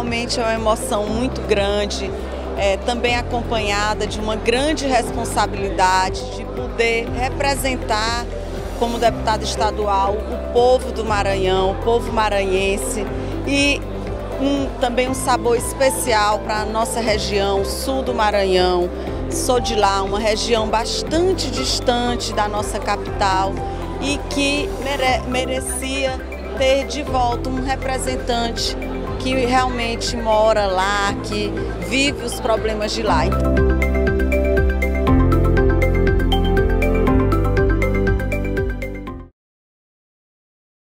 realmente é uma emoção muito grande, também acompanhada de uma grande responsabilidade de poder representar, como deputada estadual, o povo do Maranhão, o povo maranhense, e também um sabor especial para a nossa região, sul do Maranhão. Sou de lá, uma região bastante distante da nossa capital e que merecia ter de volta um representante que realmente mora lá, que vive os problemas de lá.